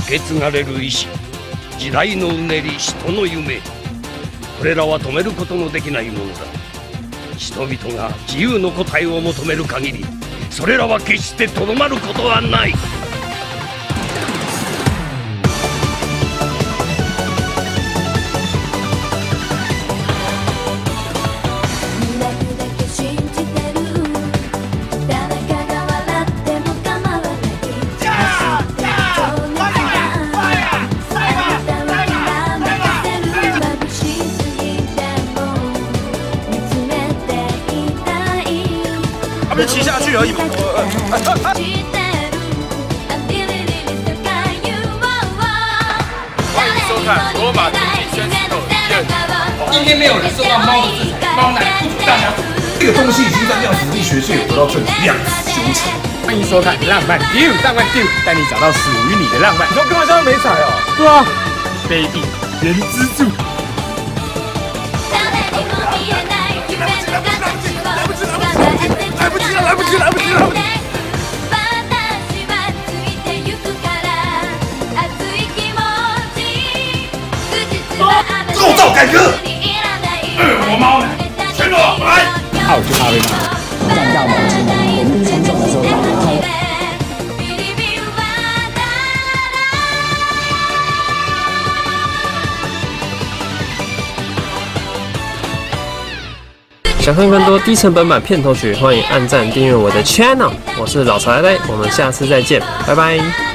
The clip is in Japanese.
け継がれる意志、時代のうねり、人の夢、これらは止めることのできないものだ。人々が自由の答えを求める限り、それらは決してとどまることはない。 不是骑下去而已嘛。欢迎收看《罗马竞技生死斗》第2集。 今天没有人受到猫的制裁，猫男不足大家族。这个东西已经在量子力学界有得到证明，量子纠缠。 欢迎收看《浪漫 Deal》，浪漫 Deal 带你找到属于你的浪漫。 你说开玩笑没彩哦？ 对啊 ，baby 人之助。 来不及了！构造改革，我猫呢？全裸来！ 怕我就怕被骂。 干掉毛巾，我们冲撞的时候打开。 想看更多低成本版片头曲，欢迎按赞订阅我的 channel。我是老财雷，我们下次再见，拜拜。